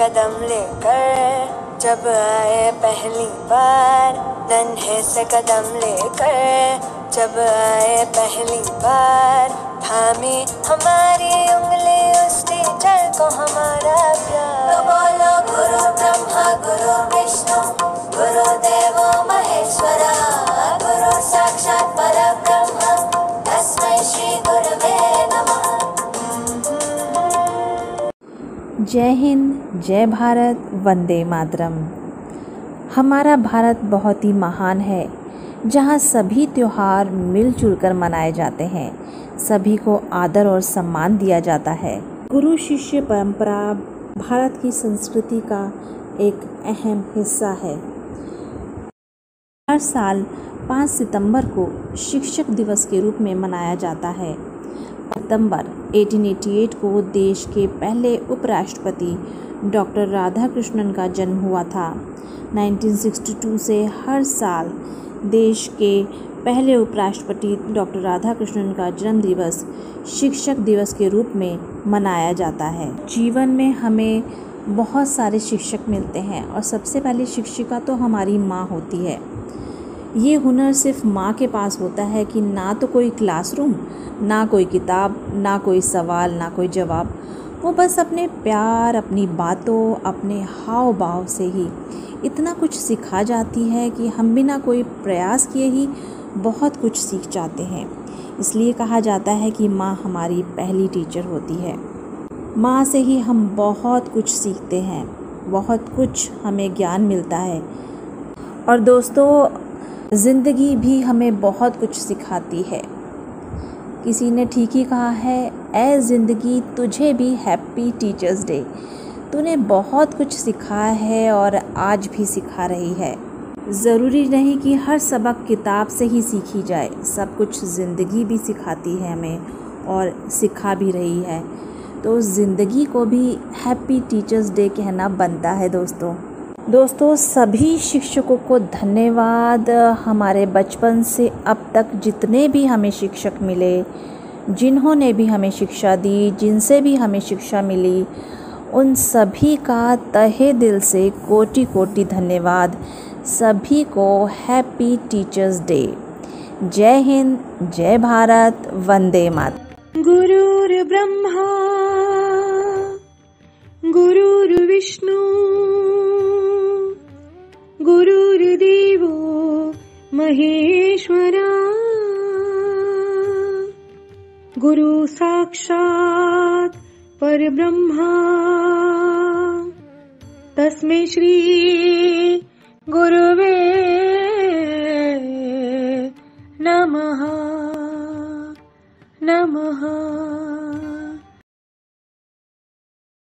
कदम लेकर जब आए पहली बार, नन्हे से कदम लेकर जब आए पहली बार, थामी हमारी उंगली उस टीचर को हमारा प्यार। तो बोलो गुरु ब्रह्मा गुरु विष्णु गुरुदेवो महेश्वरा, गुरु साक्षात परब्रह्म तस्मै श्री गुरवे नमः। जय हिंद, जय भारत, वंदे मातरम। हमारा भारत बहुत ही महान है, जहाँ सभी त्योहार मिलजुल कर मनाए जाते हैं, सभी को आदर और सम्मान दिया जाता है। गुरु शिष्य परंपरा भारत की संस्कृति का एक अहम हिस्सा है। हर साल 5 सितंबर को शिक्षक दिवस के रूप में मनाया जाता है। सितंबर 1888 को देश के पहले उपराष्ट्रपति डॉक्टर राधाकृष्णन का जन्म हुआ था। 1962 से हर साल देश के पहले उपराष्ट्रपति डॉक्टर राधाकृष्णन का जन्म दिवस शिक्षक दिवस के रूप में मनाया जाता है। जीवन में हमें बहुत सारे शिक्षक मिलते हैं और सबसे पहले शिक्षिका तो हमारी माँ होती है। ये हुनर सिर्फ माँ के पास होता है कि ना तो कोई क्लासरूम, ना कोई किताब, ना कोई सवाल, ना कोई जवाब, वो बस अपने प्यार, अपनी बातों, अपने हाव भाव से ही इतना कुछ सिखा जाती है कि हम बिना कोई प्रयास किए ही बहुत कुछ सीख जाते हैं। इसलिए कहा जाता है कि माँ हमारी पहली टीचर होती है। माँ से ही हम बहुत कुछ सीखते हैं, बहुत कुछ हमें ज्ञान मिलता है। और दोस्तों, ज़िंदगी भी हमें बहुत कुछ सिखाती है। किसी ने ठीक ही कहा है, ऐ ज़िंदगी तुझे भी हैप्पी टीचर्स डे। तूने बहुत कुछ सिखाया है और आज भी सिखा रही है। ज़रूरी नहीं कि हर सबक किताब से ही सीखी जाए, सब कुछ ज़िंदगी भी सिखाती है हमें और सिखा भी रही है। तो ज़िंदगी को भी हैप्पी टीचर्स डे कहना बनता है दोस्तों, सभी शिक्षकों को धन्यवाद। हमारे बचपन से अब तक जितने भी हमें शिक्षक मिले, जिन्होंने भी हमें शिक्षा दी, जिनसे भी हमें शिक्षा मिली, उन सभी का तहे दिल से कोटि कोटि धन्यवाद। सभी को हैप्पी टीचर्स डे। जय हिंद, जय भारत, वंदे मातरम। गुरुर्ब्रह्मा गुरुर्विष्णु गुरुर्देवो महेश्वरा, गुरु साक्षात् परब्रह्मा तस्मै श्री गुरवे नमः।